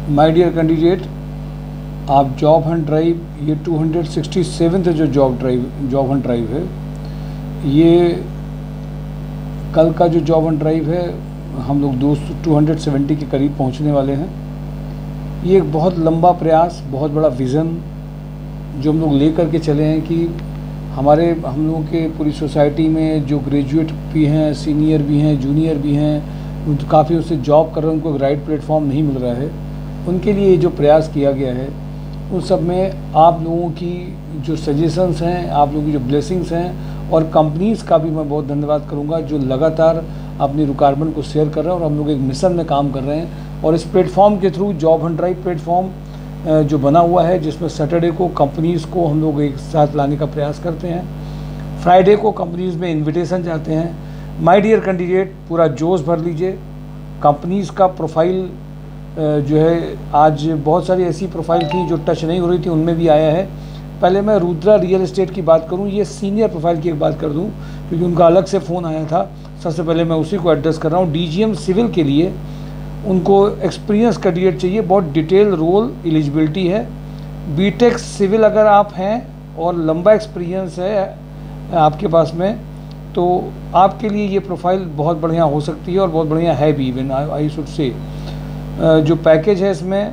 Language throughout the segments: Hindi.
माय डियर कैंडिडेट, आप जॉब हंट ड्राइव, ये 267th जो जॉब हंट ड्राइव है, ये कल का जो जॉब हंट ड्राइव है हम लोग 270 के करीब पहुंचने वाले हैं। ये एक बहुत लंबा प्रयास, बहुत बड़ा विज़न जो हम लोग ले करके चले हैं कि हम लोगों के पूरी सोसाइटी में जो ग्रेजुएट भी हैं, सीनियर भी हैं, जूनियर भी हैं, काफ़ी उससे जॉब कर रहे हैं, उनको एक राइट प्लेटफॉर्म नहीं मिल रहा है, उनके लिए ये जो प्रयास किया गया है उन सब में आप लोगों की जो सजेशंस हैं, आप लोगों की जो ब्लेसिंग्स हैं, और कंपनीज़ का भी मैं बहुत धन्यवाद करूंगा जो लगातार अपनी रिक्वायरमेंट को शेयर कर रहे हैं और हम लोग एक मिशन में काम कर रहे हैं। और इस प्लेटफॉर्म के through job hunt drive platform जो बना हुआ है, जिसमें सैटरडे को कंपनीज़ को हम लोग एक साथ लाने का प्रयास करते हैं, फ्राइडे को कंपनीज़ में इन्विटेशन जाते हैं। माय डियर कैंडिडेट, पूरा जोश भर लीजिए। कंपनीज़ का प्रोफाइल जो है, आज बहुत सारी ऐसी प्रोफाइल थी जो टच नहीं हो रही थी, उनमें भी आया है। पहले मैं रुद्रा रियल एस्टेट की बात करूं, ये सीनियर प्रोफाइल की एक बात कर दूं क्योंकि उनका अलग से फ़ोन आया था। सबसे पहले मैं उसी को एड्रेस कर रहा हूं। डीजीएम सिविल के लिए उनको एक्सपीरियंस कैंडिडेट चाहिए, बहुत डिटेल रोल एलिजिबिलिटी है। बीटेक सिविल अगर आप हैं और लंबा एक्सपीरियंस है आपके पास में, तो आपके लिए ये प्रोफाइल बहुत बढ़िया हो सकती है और बहुत बढ़िया है भी। इवन आई शुड से जो पैकेज है इसमें,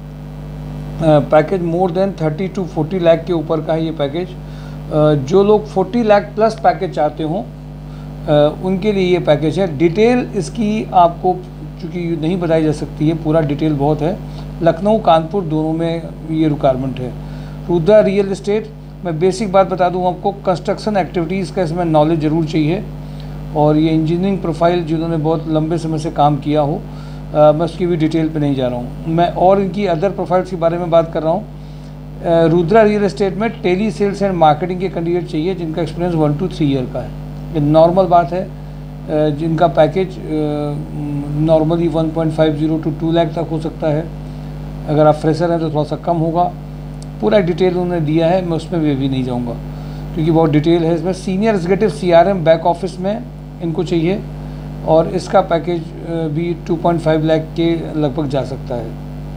package more than 30 to 40 lakh के ऊपर का है ये पैकेज। जो लोग 40 लाख प्लस पैकेज चाहते हों उनके लिए ये पैकेज है। डिटेल इसकी आपको चूँकि नहीं बताई जा सकती है, पूरा डिटेल बहुत है। लखनऊ कानपुर दोनों में ये रिक्वायरमेंट है। रुद्रा रियल एस्टेट, मैं बेसिक बात बता दूँ आपको, कंस्ट्रक्शन एक्टिविटीज़ का इसमें नॉलेज ज़रूर चाहिए, और ये इंजीनियरिंग प्रोफाइल जिन्होंने बहुत लंबे समय से काम किया हो, मैं उसकी भी डिटेल पे नहीं जा रहा हूँ मैं, और इनकी अदर प्रोफाइल्स के बारे में बात कर रहा हूँ। रुद्रा रियल एस्टेट में टेली सेल्स एंड मार्केटिंग के कैंडिडेट चाहिए जिनका एक्सपीरियंस 1 to 3 ईयर का है। ये नॉर्मल बात है। जिनका पैकेज नॉर्मली 1.50 to 2 लाख तक हो सकता है। अगर आप फ्रेशर हैं तो थोड़ा सा कम होगा। पूरा डिटेल उन्होंने दिया है, मैं उसमें भी नहीं जाऊँगा क्योंकि बहुत डिटेल है इसमें। Senior executive CRM back office में इनको चाहिए, और इसका पैकेज भी 2.5 लाख के लगभग जा सकता है।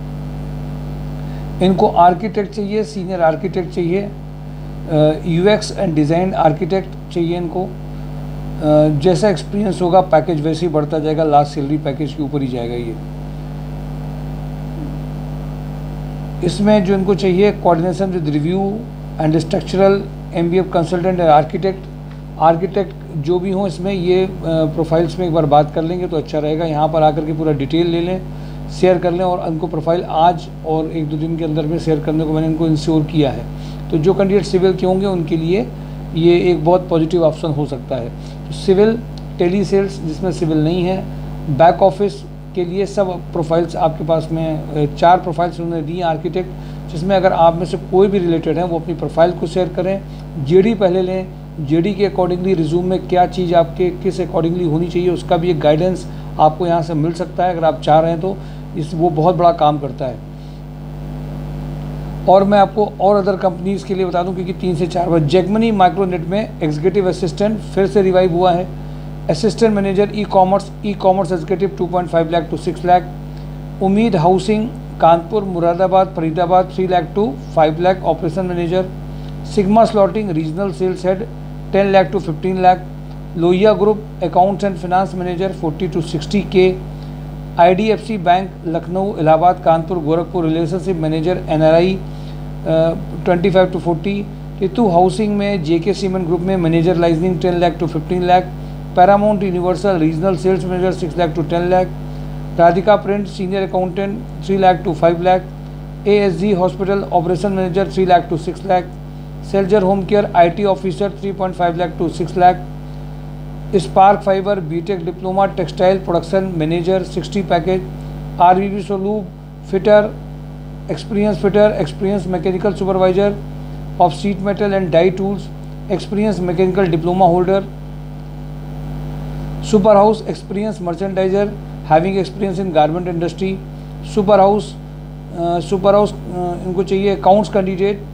इनको आर्किटेक्ट चाहिए, सीनियर आर्किटेक्ट चाहिए, UX एंड डिज़ाइन आर्किटेक्ट चाहिए इनको। जैसा एक्सपीरियंस होगा पैकेज वैसे ही बढ़ता जाएगा, लास्ट सैलरी पैकेज के ऊपर ही जाएगा ये। इसमें जो इनको चाहिए, coordination with review and structural MBA consultant and architect जो भी हों इसमें, ये प्रोफाइल्स में एक बार बात कर लेंगे तो अच्छा रहेगा। यहाँ पर आकर के पूरा डिटेल ले लें, शेयर कर लें, और उनको प्रोफाइल आज और 1-2 दिन के अंदर में शेयर करने को मैंने इनको इंश्योर किया है। तो जो कैंडिडेट सिविल के होंगे उनके लिए ये एक बहुत पॉजिटिव ऑप्शन हो सकता है। तो सिविल, टेली सेल्स जिसमें सिविल नहीं है, बैक ऑफिस के लिए सब प्रोफाइल्स आपके पास में 4 प्रोफाइल्स उन्होंने दी हैं आर्किटेक्ट, जिसमें अगर आप में से कोई भी रिलेटेड है वो अपनी प्रोफाइल को शेयर करें। JD पहले लें, JD के अकॉर्डिंगली रिज्यूम में क्या चीज़ आपके किस अकॉर्डिंगली होनी चाहिए उसका भी एक गाइडेंस आपको यहाँ से मिल सकता है अगर आप चाह रहे हैं तो। वो बहुत बड़ा काम करता है। और मैं आपको और अदर कंपनीज़ के लिए बता दूं क्योंकि 3 से 4 बार जेगमनी माइक्रोनेट में एग्जीक्यूटिव असिस्टेंट फिर से रिवाइव हुआ है। Assistant manager e commerce executive 2.5 lakh to 6 lakh. Ummeed housing Kanpur, Moradabad, Faridabad 3 lakh to 5 lakh operation manager. Sigma slotting regional sales head 10 lakh to 15 lakh. Lohia group accounts and finance manager 40 to 60 K. IDFC bank Lucknow, Allahabad, Kanpur, Gorakhpur relationship manager NRI 25 to 40। Ritu housing में JK सीमेंट ग्रुप में manager liaisoning 10 lakh to 15 lakh. Paramount universal regional sales manager 6 lakh to 10 lakh. Radhika print senior accountant 3 lakh to 5 lakh. ASG hospital operation manager 3 lakh to 6 lakh. Selzer home care IT officer 3.5 lakh to 6 lakh. Spark fibre B Tech diploma textile production manager 60 package. RVB सोलूब experience mechanical supervisor of sheet metal and die tools, experience mechanical diploma holder. Super house experience merchandiser having experience in garment industry. Super house इनको चाहिए अकाउंट्स कैंडिडेट।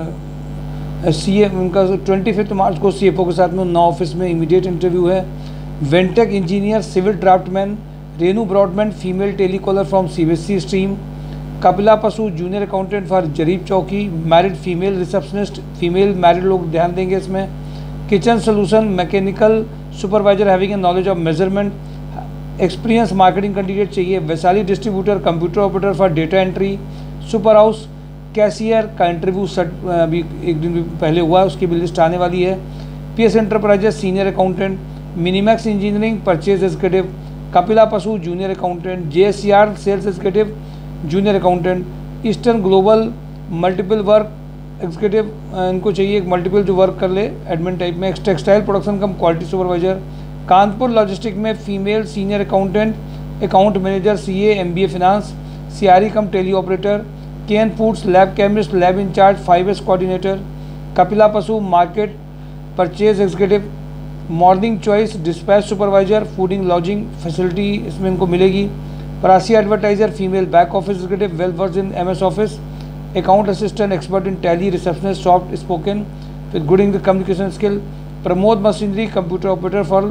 CA उनका 25 मार्च को CFO के साथ में 9 ऑफिस में इमीडिएट इंटरव्यू है। Ventech engineer civil draftsman. Renu Broadman female telecaller from CBSE stream. Kapila Pashu junior accountant for Jarib Chowki, married female receptionist, female married लोग ध्यान देंगे इसमें। Kitchen solution mechanical supervisor having a knowledge of measurement, experience marketing candidate चाहिए। Vaishali distributor computer operator for data entry, super house cashier का इंटरव्यू अभी एक दिन पहले हुआ, उसकी भी लिस्ट आने वाली है। PS enterprises senior accountant, minimax engineering purchase executive, Kapila Pashu junior accountant, JSCR sales executive junior accountant, eastern global multiple work executive, इनको चाहिए एक मल्टीपल जो वर्क कर ले एडमिन टाइप में। Textile production cum quality supervisor, Kanpur logistic में female senior accountant, account manager CA MBA finance, CRE cum tele operator, KN foods lab chemist lab in charge 5S coordinator, Kapila Pashu market purchase executive, morning choice dispatch supervisor, fooding lodging facility इसमें इनको मिलेगी। परासी advertiser female back office executive well versed in MS office, account assistant expert in Tally receptionist soft spoken with good in the communication skill, Pramod machinery computer operator for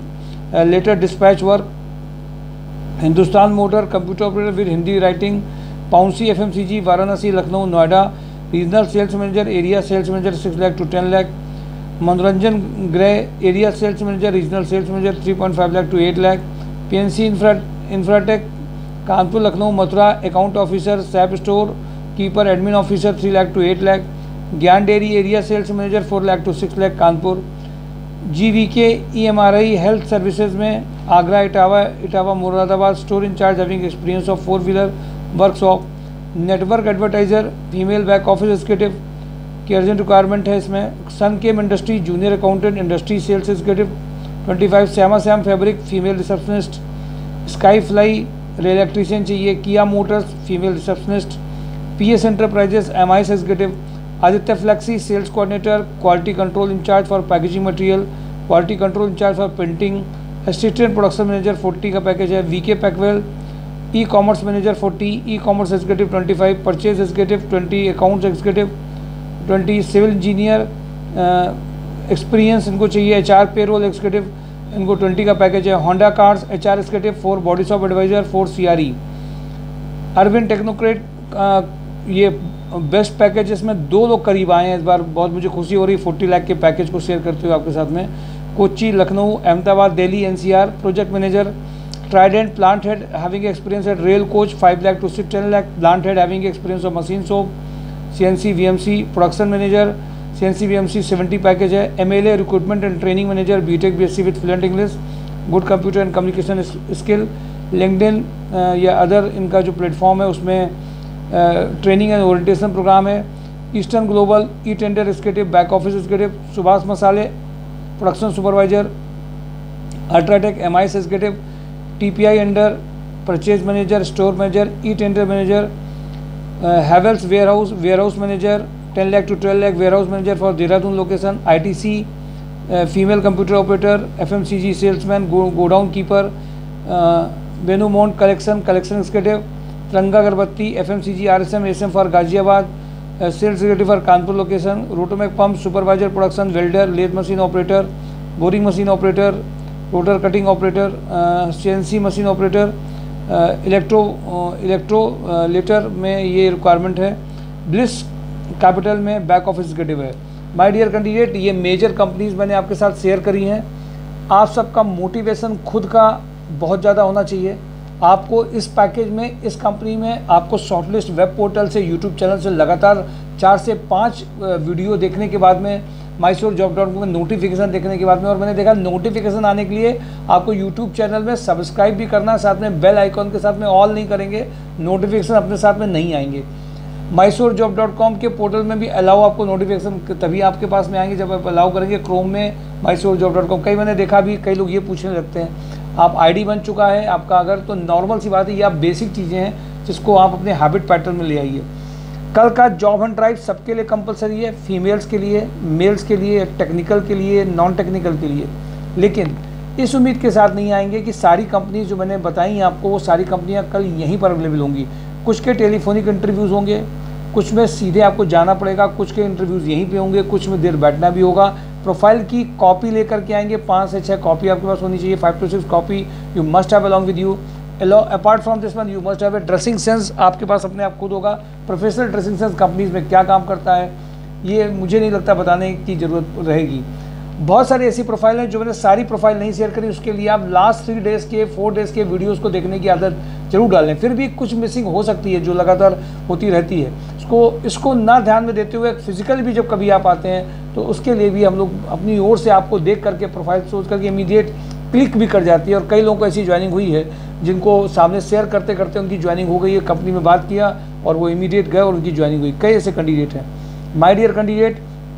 letter dispatch work, Hindustan motor computer operator with Hindi writing, पाउंसी FMCG Varanasi Lucknow Noida regional sales manager area sales manager 6 lakh to 10 lakh, Manoranjan Grah area sales manager regional sales manager 3.5 lakh to 8 lakh, PNC infratech Kanpur Lucknow Mathura account officer SAP store keeper admin officer 3 lakh to 8 lakh, Gyan dairy area sales manager 4 lakh to 6 lakh Kanpur, GVK EMRI health services में Agra Etawah Moradabad store in charge having experience of 4 wheeler workshop, network advertiser female back office executive की अर्जेंट रिक्वायरमेंट है इसमें। Sun chem industry junior accountant industry sales executive 25, Shyama Shyam fabric female receptionist, sky fly rail electrician चाहिए, Kia motors female receptionist, PS enterprises MIS executive, Aditya flexi sales coordinator, quality control in charge for packaging material, quality control in charge for printing, assistant production manager 40 का पैकेज है। VK packwell e commerce manager 40, e commerce executive 25, purchase executive 20, accounts executive 20, civil engineer experience इनको चाहिए, एचआर पेरोल एग्जीक्यूटिव इनको 20 का पैकेज है। Honda cars HR executive 4, body shop advisor 4 CRE, Arvind technocrat ये बेस्ट पैकेज, इसमें 2 लोग करीब आए हैं इस बार, बहुत मुझे खुशी हो रही है 40 लाख के पैकेज को शेयर करते हुए आपके साथ में। Kochi Lucknow Ahmedabad Delhi NCR project manager, Trident plant head having experience at rail coach 5 lakh to 10 lakh, plant head having experience of machine shop, CNC VMC production manager CNC VMC 70 package है। MLA recruitment and training manager B Tech B Sc with fluent English, good computer and communication skill, LinkedIn या अदर इनका जो प्लेटफॉर्म है उसमें ट्रेनिंग एंड ओरिएंटेशन प्रोग्राम है। Eastern global e tender executive back office executive, Subhash Masale production supervisor, UltraTech MIS executive, TPI under purchase manager store manager e tender manager, Havells warehouse manager 10 lakh to 12 lakh warehouse manager for Dehradun location, ITC female computer operator, FMCG salesman godown keeper, बेनूमोंट collection executive, Tiranga agarbatti FMCG RSM SM for Ghaziabad, sales executive for Kanpur location, Rotomac pump supervisor production welder, lathe machine operator, boring machine operator, rotor cutting operator, CNC machine operator, electro letter में ये रिक्वायरमेंट है। ब्लिस कैपिटल में बैक ऑफिस एग्जीक्यूटिव है। माय डियर कैंडिडेट, ये मेजर कंपनीज मैंने आपके साथ शेयर करी हैं। आप सबका मोटिवेशन खुद का बहुत ज़्यादा होना चाहिए। आपको इस पैकेज में, इस कंपनी में आपको शॉर्टलिस्ट वेब पोर्टल से, यूट्यूब चैनल से लगातार 4 से 5 वीडियो देखने के बाद में, mysorejob.com में नोटिफिकेशन देखने के बाद में, और मैंने देखा नोटिफिकेशन आने के लिए आपको यूट्यूब चैनल में सब्सक्राइब भी करना, साथ में बेल आइकॉन के साथ में ऑल नहीं करेंगे, नोटिफिकेशन अपने साथ में नहीं आएंगे। mysorejob.com के पोर्टल में भी अलाउ आपको नोटिफिकेशन तभी आपके पास में आएंगे जब आप अलाउ करेंगे क्रोम में mysorejob.com। कई मैंने देखा भी, कई लोग ये पूछने लगते हैं आप आईडी बन चुका है आपका अगर, तो नॉर्मल सी बात है, ये आप बेसिक चीज़ें हैं जिसको आप अपने हैबिट पैटर्न में ले आइए। कल का जॉब हंट ड्राइव सबके लिए कंपलसरी है, फीमेल्स के लिए, मेल्स के लिए, टेक्निकल के लिए, नॉन टेक्निकल के लिए। लेकिन इस उम्मीद के साथ नहीं आएंगे कि सारी कंपनीज जो मैंने बताई आपको, वो सारी कंपनियां कल यहीं पर अवेलेबल होंगी। कुछ के टेलीफोनिक इंटरव्यूज़ होंगे, कुछ में सीधे आपको जाना पड़ेगा, कुछ के इंटरव्यूज़ यहीं पे होंगे, कुछ में देर बैठना भी होगा। प्रोफाइल की कॉपी लेकर के आएंगे, 5 से 6 कॉपी आपके पास होनी चाहिए, 5 to 6 copy you must have along with you. Apart from this one you must have a dressing sense, आपके पास अपने आप खुद होगा। प्रोफेशनल ड्रेसिंग सेंस कंपनीज में क्या काम करता है ये मुझे नहीं लगता बताने की ज़रूरत रहेगी। बहुत सारी ऐसी प्रोफाइल हैं जो मैंने सारी प्रोफाइल नहीं शेयर करी, उसके लिए आप लास्ट 3 डेज़ के 4 डेज़ के वीडियोस को देखने की आदत जरूर डालें। फिर भी कुछ मिसिंग हो सकती है जो लगातार होती रहती है, इसको ना ध्यान में देते हुए फिजिकली भी जब कभी आप आते हैं तो उसके लिए भी हम लोग अपनी ओर से आपको देख करके प्रोफाइल सोच करके इमीडिएट क्लिक भी कर जाती है। और कई लोगों को ऐसी ज्वाइनिंग हुई है जिनको सामने शेयर करते करते उनकी ज्वाइनिंग हो गई है, कंपनी में बात किया और वो इमीडिएट गए और उनकी ज्वाइनिंग हुई। कई ऐसे कैंडिडेट हैं माय डियर कैंडिडेट,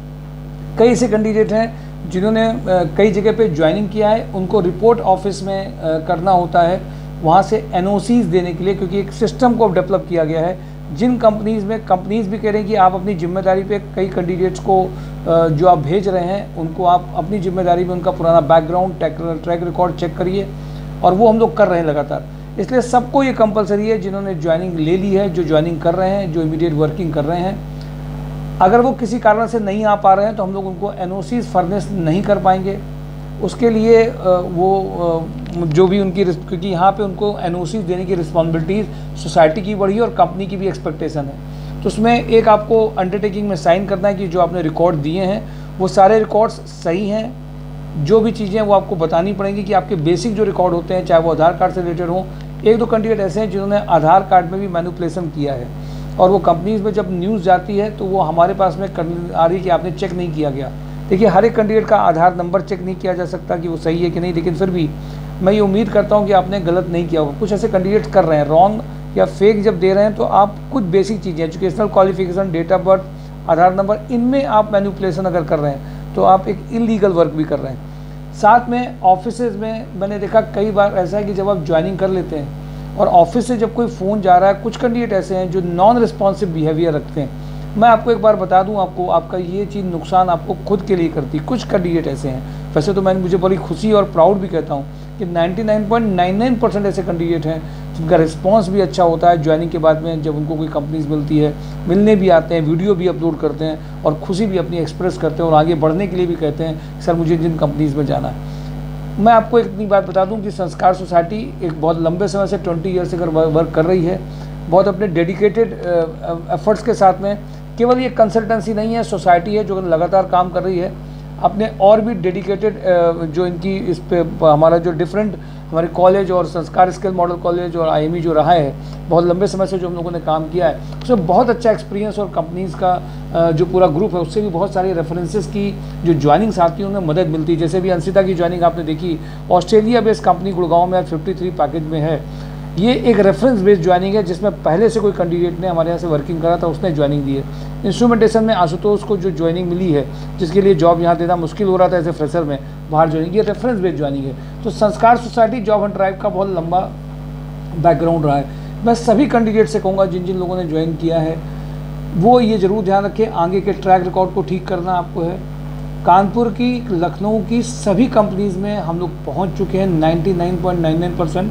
कई ऐसे कैंडिडेट हैं जिन्होंने कई जगह पे ज्वाइनिंग किया है, उनको रिपोर्ट ऑफिस में करना होता है वहाँ से एनओसीज देने के लिए, क्योंकि एक सिस्टम को डेवलप किया गया है। जिन कंपनीज़ में कंपनीज़ भी कह रहे हैं कि आप अपनी जिम्मेदारी पे कई कैंडिडेट्स को जो आप भेज रहे हैं उनको आप अपनी जिम्मेदारी में उनका पुराना बैकग्राउंड ट्रैक रिकॉर्ड चेक करिए, और वो हम लोग कर रहे हैं लगातार। इसलिए सबको ये कंपलसरी है जिन्होंने ज्वाइनिंग ले ली है, जो ज्वाइनिंग कर रहे हैं, जो इमीडिएट वर्किंग कर रहे हैं। अगर वो किसी कारण से नहीं आ पा रहे हैं तो हम लोग उनको एनओसीज फर्निश नहीं कर पाएंगे। उसके लिए वो जो भी उनकी, क्योंकि यहाँ पे उनको एनओसीज देने की रिस्पॉन्सिबिलिटीज़ सोसाइटी की बढ़ी है और कंपनी की भी एक्सपेक्टेशन है। तो उसमें एक आपको अंडरटेकिंग में साइन करना है कि जो आपने रिकॉर्ड दिए हैं वो सारे रिकॉर्ड्स सही हैं। जो भी चीज़ें वो आपको बतानी पड़ेंगी कि आपके बेसिक जो रिकॉर्ड होते हैं, चाहे वो आधार कार्ड से रिलेटेड हों। 1-2 कैंडिडेट ऐसे हैं जिन्होंने आधार कार्ड में भी मैनिपुलेशन किया है, और वो कंपनीज़ में जब न्यूज़ जाती है तो वो हमारे पास में आ रही है कि आपने चेक नहीं किया गया। देखिए, हर एक कैंडिडेट का आधार नंबर चेक नहीं किया जा सकता कि वो सही है कि नहीं, लेकिन फिर भी मैं ये उम्मीद करता हूँ कि आपने गलत नहीं किया होगा। कुछ ऐसे कैंडिडेट्स कर रहे हैं रॉन्ग या फेक जब दे रहे हैं, तो आप कुछ बेसिक चीज़ें, educational qualification, date of birth, Aadhaar number, इनमें आप मैनिपुलेशन अगर कर रहे हैं तो आप एक इलीगल वर्क भी कर रहे हैं। साथ में ऑफिसेज में मैंने देखा कई बार ऐसा है कि जब आप ज्वाइनिंग कर लेते हैं और ऑफिस से जब कोई फ़ोन जा रहा है, कुछ कैंडिडेट ऐसे हैं जो नॉन रिस्पॉन्सिव बिहेवियर रखते हैं। मैं आपको एक बार बता दूं, आपको आपका ये चीज़ नुकसान आपको खुद के लिए करती है। कुछ कैंडिडेट ऐसे हैं, वैसे तो मुझे बड़ी खुशी और प्राउड भी कहता हूं कि 99.99% ऐसे कैंडिडेट हैं जिनका रिस्पांस भी अच्छा होता है ज्वाइनिंग के बाद में। जब उनको कोई कंपनीज मिलती है, मिलने भी आते हैं, वीडियो भी अपलोड करते हैं और खुशी भी अपनी एक्सप्रेस करते हैं और आगे बढ़ने के लिए भी कहते हैं सर मुझे जिन कंपनीज़ में जाना है। मैं आपको इतनी बात बता दूं कि संस्कार सोसाइटी एक बहुत लंबे समय से 20 ईयर से अगर वर्क कर रही है, बहुत अपने डेडिकेटेड एफर्ट्स के साथ में। केवल ये कंसल्टेंसी नहीं है, सोसाइटी है जो लगातार काम कर रही है अपने और भी डेडिकेटेड जो इनकी इस पे हमारा जो डिफरेंट हमारे कॉलेज और संस्कार स्किल मॉडल कॉलेज और IME जो रहा है बहुत लंबे समय से जो हम लोगों ने काम किया है, उसमें बहुत अच्छा एक्सपीरियंस और कंपनीज़ का जो पूरा ग्रुप है उससे भी बहुत सारी रेफरेंसेस की जो ज्वाइनिंग्स आती हैं उन्हें मदद मिलती है। जैसे भी अंशिता की ज्वाइनिंग आपने देखी, ऑस्ट्रेलिया बेस्ड कंपनी गुड़गांव में 53 पैकेज में है। ये एक रेफरेंस बेस्ड ज्वाइनिंग है जिसमें पहले से कोई कैंडिडेट ने हमारे यहाँ से वर्किंग करा था, उसने ज्वाइनिंग दी है। इंस्ट्रूमेंटेशन में आशुतोष को जो ज्वाइनिंग मिली है, जिसके लिए जॉब यहाँ देना मुश्किल हो रहा था एज ए फ्रेशर में, बाहर ज्वाइनिंग, ये रेफरेंस बेस्ड ज्वाइनिंग है। तो संस्कार सोसाइटी जॉब एंड ड्राइव का बहुत लंबा बैकग्राउंड रहा है। मैं सभी कैंडिडेट से कहूँगा जिन जिन लोगों ने ज्वाइन किया है वो ये ज़रूर ध्यान रखें, आगे के ट्रैक रिकॉर्ड को ठीक करना आपको है। कानपुर की, लखनऊ की सभी कंपनीज़ में हम लोग पहुंच चुके हैं। 99.99%,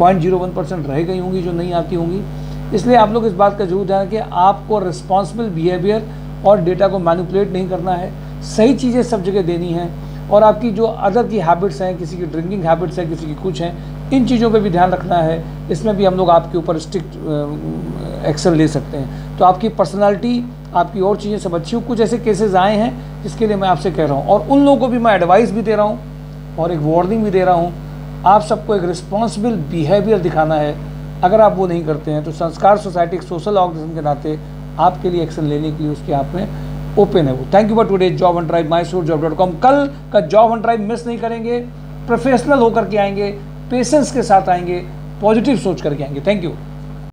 0.01% रह गई होंगी जो नहीं आती होंगी। इसलिए आप लोग इस बात का जरूर ध्यान रखें, आपको रिस्पॉन्सिबल बिहेवियर और डेटा को मैनिपुलेट नहीं करना है, सही चीज़ें सब जगह देनी है। और आपकी जो अदर की हैबिट्स हैं, किसी की ड्रिंकिंग हैबिट्स हैं, किसी की कुछ हैं, इन चीज़ों पे भी ध्यान रखना है। इसमें भी हम लोग आपके ऊपर स्ट्रिक्ट एक्शन ले सकते हैं। तो आपकी पर्सनालिटी, आपकी और चीज़ें सब अच्छी हो। कुछ ऐसे केसेस आए हैं जिसके लिए मैं आपसे कह रहा हूँ, और उन लोगों को भी मैं एडवाइस भी दे रहा हूँ और एक वार्निंग भी दे रहा हूँ। आप सबको एक रिस्पॉन्सिबल बिहेवियर दिखाना है। अगर आप वो नहीं करते हैं तो संस्कार सोसाइटी एक सोशल ऑर्गेनाइजेशन के नाते आपके लिए एक्शन लेने के लिए उसके हाथ में ओपन है वो। Thank you for today job and drive, myshorejob.com। कल का जॉब एंड ड्राइव मिस नहीं करेंगे, प्रोफेशनल होकर के आएंगे, पेशेंस के साथ आएंगे, पॉजिटिव सोच करके आएंगे। Thank you.